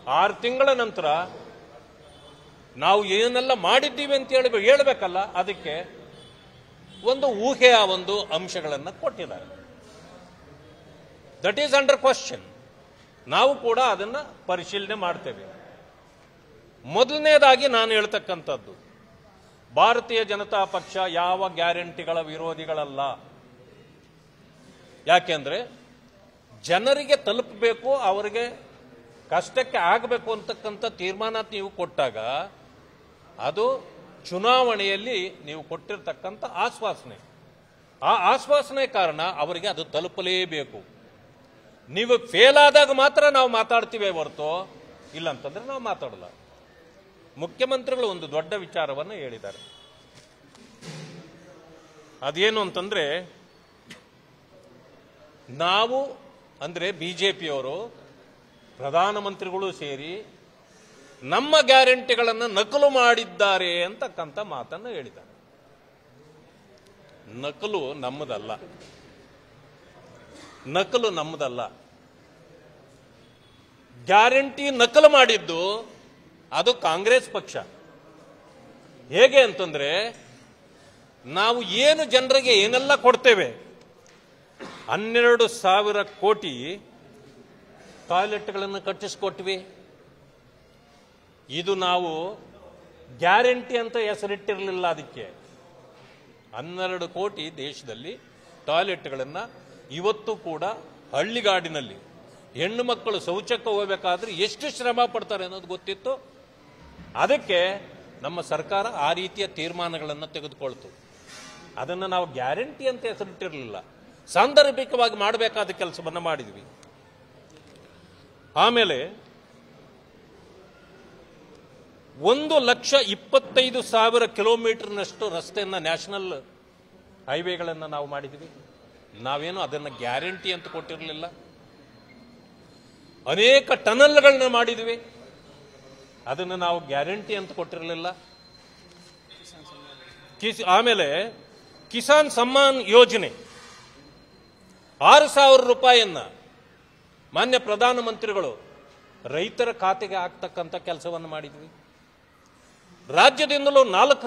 6 ತಿಂಗಳ ನಂತರ ನಾವು ಏನೆಲ್ಲ ಮಾಡಿದ್ದೀವಿ ಅಂತ ಹೇಳ್ಬೇಕಲ್ಲ, ಅದಕ್ಕೆ ಒಂದು ಊಹೆಯ ಒಂದು ಅಂಶಗಳನ್ನು ಕೊಟ್ಟಿದ್ದಾರೆ. That is under question. ನಾವು ಕೂಡ ಅದನ್ನ ಪರಿಶೀಲನೆ ಮಾಡ್ತೇವೆ. ಮೊದಲನೇದಾಗಿ ನಾನು ಹೇಳ್ತಕ್ಕಂಥದ್ದು, ಭಾರತೀಯ ಜನತಾ ಪಕ್ಷ ಯಾವ ಗ್ಯಾರಂಟಿಗಳ ವಿರೋಧಿಗಳಲ್ಲ. ಯಾಕೆಂದ್ರೆ ಜನರಿಗೆ ತಲುಪಬೇಕು, ಅವರಿಗೆ ಕಷ್ಟಕ್ಕೆ ಆಗಬೇಕು ಅಂತಕ್ಕಂಥ ತೀರ್ಮಾನ ನೀವು ಕೊಟ್ಟಾಗ ಅದು ಚುನಾವಣೆಯಲ್ಲಿ ನೀವು ಕೊಟ್ಟಿರ್ತಕ್ಕಂಥ ಆಶ್ವಾಸನೆ. ಆ ಆಶ್ವಾಸನೆ ಕಾರಣ ಅವರಿಗೆ ಅದು ತಲುಪಲೇಬೇಕು. ನೀವು ಫೇಲ್ ಆದಾಗ ಮಾತ್ರ ನಾವು ಮಾತಾಡ್ತೀವಿ ಹೊರತು ಇಲ್ಲ ಅಂತಂದ್ರೆ ನಾವು ಮಾತಾಡಲ್ಲ. ಮುಖ್ಯಮಂತ್ರಿಗಳು ಒಂದು ದೊಡ್ಡ ವಿಚಾರವನ್ನು ಹೇಳಿದ್ದಾರೆ. ಅದೇನು ಅಂತಂದ್ರೆ, ನಾವು ಅಂದ್ರೆ ಬಿಜೆಪಿಯವರು ಪ್ರಧಾನಮಂತ್ರಿಗಳು ಸೇರಿ ನಮ್ಮ ಗ್ಯಾರಂಟಿಗಳನ್ನು ನಕಲು ಮಾಡಿದ್ದಾರೆ ಅಂತಕ್ಕಂಥ ಮಾತನ್ನು ಹೇಳಿದ್ದಾರೆ. ನಕಲು ನಮ್ಮದಲ್ಲ, ನಕಲು ನಮ್ಮದಲ್ಲ. ಗ್ಯಾರಂಟಿ ನಕಲು ಮಾಡಿದ್ದು ಅದು ಕಾಂಗ್ರೆಸ್ ಪಕ್ಷ. ಹೇಗೆ ಅಂತಂದ್ರೆ, ನಾವು ಏನು ಜನರಿಗೆ ಏನೆಲ್ಲ ಕೊಡ್ತೇವೆ, 12,000 ಕೋಟಿ ಟಾಯ್ಲೆಟ್ಗಳನ್ನು ಕಟ್ಟಿಸ್ಕೊಟ್ವಿ. ಇದು ನಾವು ಗ್ಯಾರಂಟಿ ಅಂತ ಹೆಸರಿಟ್ಟಿರಲಿಲ್ಲ. ಅದಕ್ಕೆ 12 ಕೋಟಿ ದೇಶದಲ್ಲಿ ಟಾಯ್ಲೆಟ್ಗಳನ್ನು ಇವತ್ತು ಕೂಡ ಹಳ್ಳಿಗಾಡಿನಲ್ಲಿ ಹೆಣ್ಣು ಮಕ್ಕಳು ಶೌಚಕ್ಕೆ ಹೋಗಬೇಕಾದ್ರೆ ಎಷ್ಟು ಶ್ರಮ ಪಡ್ತಾರೆ ಅನ್ನೋದು ಗೊತ್ತಿತ್ತು. ಅದಕ್ಕೆ ನಮ್ಮ ಸರ್ಕಾರ ಆ ರೀತಿಯ ತೀರ್ಮಾನಗಳನ್ನು ತೆಗೆದುಕೊಳ್ತು. ಅದನ್ನು ನಾವು ಗ್ಯಾರಂಟಿ ಅಂತ ಹೆಸರಿಟ್ಟಿರಲಿಲ್ಲ, ಸಾಂದರ್ಭಿಕವಾಗಿ ಮಾಡಬೇಕಾದ ಕೆಲಸವನ್ನು ಮಾಡಿದ್ವಿ. ಆಮೇಲೆ 1,25,000 ಕಿಲೋಮೀಟರ್ನಷ್ಟು ರಸ್ತೆಯನ್ನ, ನ್ಯಾಷನಲ್ ಹೈವೇಗಳನ್ನು ನಾವು ಮಾಡಿದ್ವಿ. ನಾವೇನು ಅದನ್ನು ಗ್ಯಾರಂಟಿ ಅಂತ ಕೊಟ್ಟಿರಲಿಲ್ಲ. ಅನೇಕ ಟನಲ್ಗಳನ್ನ ಮಾಡಿದ್ವಿ, ಅದನ್ನು ನಾವು ಗ್ಯಾರಂಟಿ ಅಂತ ಕೊಟ್ಟಿರಲಿಲ್ಲ. ಆಮೇಲೆ ಕಿಸಾನ್ ಸಮ್ಮಾನ್ ಯೋಜನೆ 6,000 ರೂಪಾಯಿಯನ್ನ ಮಾನ್ಯ ಪ್ರಧಾನಮಂತ್ರಿಗಳು ರೈತರ ಖಾತೆಗೆ ಹಾಕ್ತಕ್ಕಂಥ ಕೆಲಸವನ್ನು ಮಾಡಿದ್ವಿ. ರಾಜ್ಯದಿಂದಲೂ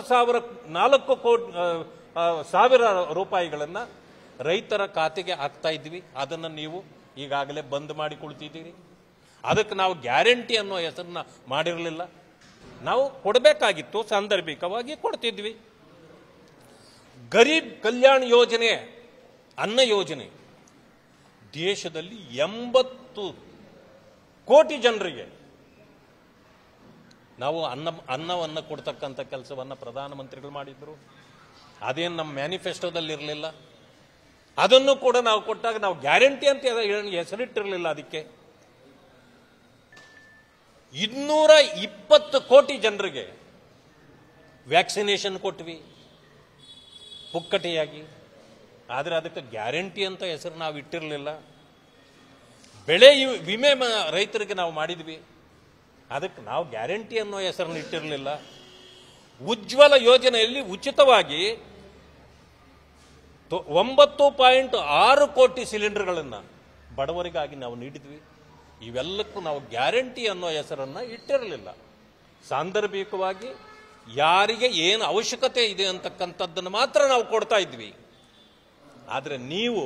4,000 ರೂಪಾಯಿಗಳನ್ನ ರೈತರ ಖಾತೆಗೆ ಹಾಕ್ತಾ ಇದ್ವಿ. ಅದನ್ನು ನೀವು ಈಗಾಗಲೇ ಬಂದ್ ಮಾಡಿ ಕುಳಿತಿದ್ದೀರಿ. ಅದಕ್ಕೆ ನಾವು ಗ್ಯಾರಂಟಿ ಅನ್ನೋ ಹೆಸರನ್ನ ಮಾಡಿರಲಿಲ್ಲ. ನಾವು ಕೊಡಬೇಕಾಗಿತ್ತು, ಸಾಂದರ್ಭಿಕವಾಗಿ ಕೊಡ್ತಿದ್ವಿ. ಗರೀಬ್ ಕಲ್ಯಾಣ ಯೋಜನೆ, ಅನ್ನ ಯೋಜನೆ, ದೇಶದಲ್ಲಿ 80 ಕೋಟಿ ಜನರಿಗೆ ನಾವು ಅನ್ನವನ್ನು ಕೊಡ್ತಕ್ಕಂಥ ಕೆಲಸವನ್ನು ಪ್ರಧಾನಮಂತ್ರಿಗಳು ಮಾಡಿದ್ರು. ಅದೇನು ನಮ್ಮ ಮ್ಯಾನಿಫೆಸ್ಟೋದಲ್ಲಿ ಇರಲಿಲ್ಲ. ಅದನ್ನು ಕೂಡ ನಾವು ಕೊಟ್ಟಾಗ ನಾವು ಗ್ಯಾರಂಟಿ ಅಂತ ಹೆಸರಿಟ್ಟಿರಲಿಲ್ಲ. ಅದಕ್ಕೆ 220 ಕೋಟಿ ಜನರಿಗೆ ವ್ಯಾಕ್ಸಿನೇಷನ್ ಕೊಟ್ವಿ ಪುಕ್ಕಟೆಯಾಗಿ. ಆದರೆ ಅದಕ್ಕೆ ಗ್ಯಾರಂಟಿ ಅಂತ ಹೆಸರು ನಾವು ಇಟ್ಟಿರಲಿಲ್ಲ. ಬೆಳೆ ವಿಮೆ ರೈತರಿಗೆ ನಾವು ಮಾಡಿದ್ವಿ, ಅದಕ್ಕೆ ನಾವು ಗ್ಯಾರಂಟಿ ಅನ್ನೋ ಹೆಸರನ್ನು ಇಟ್ಟಿರಲಿಲ್ಲ. ಉಜ್ವಲ ಯೋಜನೆಯಲ್ಲಿ ಉಚಿತವಾಗಿ 9.6 ಕೋಟಿ ಸಿಲಿಂಡರ್ಗಳನ್ನು ಬಡವರಿಗಾಗಿ ನಾವು ನೀಡಿದ್ವಿ. ಇವೆಲ್ಲಕ್ಕೂ ನಾವು ಗ್ಯಾರಂಟಿ ಅನ್ನೋ ಹೆಸರನ್ನು ಇಟ್ಟಿರಲಿಲ್ಲ. ಸಾಂದರ್ಭಿಕವಾಗಿ ಯಾರಿಗೆ ಏನು ಅವಶ್ಯಕತೆ ಇದೆ ಅಂತಕ್ಕಂಥದ್ದನ್ನು ಮಾತ್ರ ನಾವು ಕೊಡ್ತಾ ಇದ್ವಿ. ಆದರೆ ನೀವು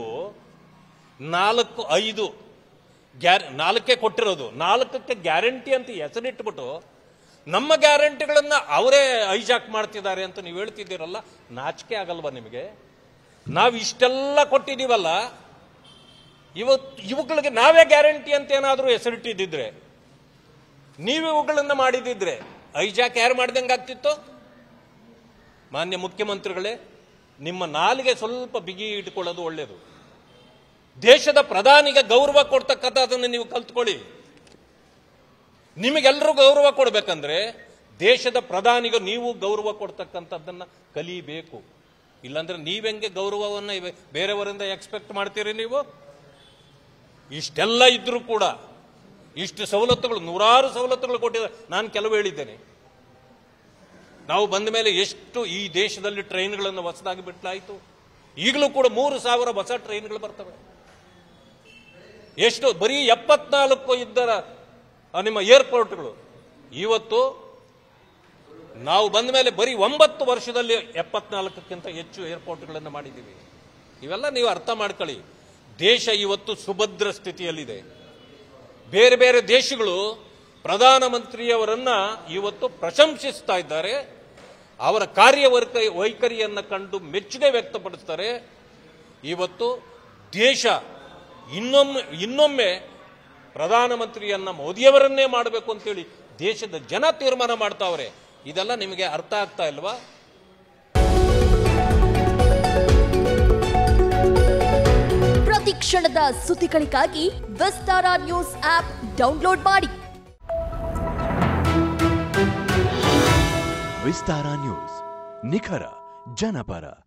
4 ಕೊಟ್ಟಿರೋದು, 4ಕ್ಕೆ ಗ್ಯಾರಂಟಿ ಅಂತ ಹೆಸರಿಟ್ಬಿಟ್ಟು ನಮ್ಮ ಗ್ಯಾರಂಟಿಗಳನ್ನ ಅವರೇ ಹೈಜಾಕ್ ಮಾಡ್ತಿದ್ದಾರೆ ಅಂತ ನೀವು ಹೇಳ್ತಿದ್ದೀರಲ್ಲ, ನಾಚಿಕೆ ಆಗಲ್ವಾ ನಿಮಗೆ? ನಾವು ಇಷ್ಟೆಲ್ಲ ಕೊಟ್ಟಿದ್ದೀವಲ್ಲ, ಇವುಗಳಿಗೆ ನಾವೇ ಗ್ಯಾರಂಟಿ ಅಂತ ಏನಾದರೂ ಹೆಸರಿಟ್ಟಿದ್ದಿದ್ರೆ, ನೀವು ಇವುಗಳನ್ನ ಮಾಡಿದಿದ್ರೆ ಹೈಜಾಕ್ ಯಾರು ಮಾಡ್ದಂಗೆ ಆಗ್ತಿತ್ತು? ಮಾನ್ಯ ಮುಖ್ಯಮಂತ್ರಿಗಳೇ, ನಿಮ್ಮ ನಾಲಿಗೆ ಸ್ವಲ್ಪ ಬಿಗಿ ಇಟ್ಕೊಳ್ಳೋದು ಒಳ್ಳೆಯದು. ದೇಶದ ಪ್ರಧಾನಿಗೆ ಗೌರವ ಕೊಡ್ತಕ್ಕಂಥದ್ದನ್ನು ನೀವು ಕಲ್ತ್ಕೊಳ್ಳಿ. ನಿಮಗೆಲ್ಲರೂ ಗೌರವ ಕೊಡ್ಬೇಕಂದ್ರೆ ದೇಶದ ಪ್ರಧಾನಿಗೆ ನೀವು ಗೌರವ ಕೊಡ್ತಕ್ಕಂಥದ್ದನ್ನ ಕಲಿಬೇಕು. ಇಲ್ಲಾಂದ್ರೆ ನೀವೆಂಗೆ ಗೌರವವನ್ನು ಬೇರೆಯವರಿಂದ ಎಕ್ಸ್ಪೆಕ್ಟ್ ಮಾಡ್ತೀರಿ? ನೀವು ಇಷ್ಟೆಲ್ಲ ಇದ್ರೂ ಕೂಡ ಇಷ್ಟು ಸವಲತ್ತುಗಳು, 100 ಸವಲತ್ತುಗಳು ಕೊಟ್ಟಿದ್ದಾರೆ. ನಾನು ಕೆಲವು ಹೇಳಿದ್ದೇನೆ. ನಾವು ಬಂದ ಮೇಲೆ ಎಷ್ಟು ಈ ದೇಶದಲ್ಲಿ ಟ್ರೈನ್ಗಳನ್ನು ಹೊಸದಾಗಿ ಬಿಟ್ಟಲಾಯಿತು. ಈಗಲೂ ಕೂಡ 3,000 ಹೊಸ ಟ್ರೈನ್ಗಳು ಬರ್ತವೆ. ಎಷ್ಟು ಬರೀ 74 ಇದ್ದ ನಿಮ್ಮ ಏರ್ಪೋರ್ಟ್ಗಳು. ಇವತ್ತು ನಾವು ಬಂದ ಮೇಲೆ ಬರೀ 9 ವರ್ಷದಲ್ಲಿ 74ಕ್ಕಿಂತ ಹೆಚ್ಚು ಏರ್ಪೋರ್ಟ್ಗಳನ್ನು ಮಾಡಿದ್ದೀವಿ. ಇವೆಲ್ಲ ನೀವು ಅರ್ಥ ಮಾಡ್ಕೊಳ್ಳಿ. ದೇಶ ಇವತ್ತು ಸುಭದ್ರ ಸ್ಥಿತಿಯಲ್ಲಿದೆ. ಬೇರೆ ಬೇರೆ ದೇಶಗಳು ಪ್ರಧಾನಮಂತ್ರಿಯವರನ್ನ ಇವತ್ತು ಪ್ರಶಂಸಿಸ್ತಾ ಇದ್ದಾರೆ. ಅವರ ವೈಖರಿಯನ್ನು ಕಂಡು ಮೆಚ್ಚುಗೆ ವ್ಯಕ್ತಪಡಿಸ್ತಾರೆ. ಇವತ್ತು ದೇಶ ಇನ್ನೊಮ್ಮೆ ಪ್ರಧಾನಮಂತ್ರಿಯನ್ನ ಮೋದಿಯವರನ್ನೇ ಮಾಡಬೇಕು ಅಂತೇಳಿ ದೇಶದ ಜನ ತೀರ್ಮಾನ ಮಾಡ್ತಾವ್ರೆ. ಇದೆಲ್ಲ ನಿಮಗೆ ಅರ್ಥ ಆಗ್ತಾ ಇಲ್ವಾ? ಪ್ರತಿ ಕ್ಷಣದ ಸುದ್ದಿಗಳಿಗಾಗಿ ವಿಸ್ತಾರ ನ್ಯೂಸ್ ಆಪ್ ಡೌನ್ಲೋಡ್ ಮಾಡಿ. ವಿಸ್ತಾರ ನ್ಯೂಸ್, ನಿಖರ ಜನಪರ.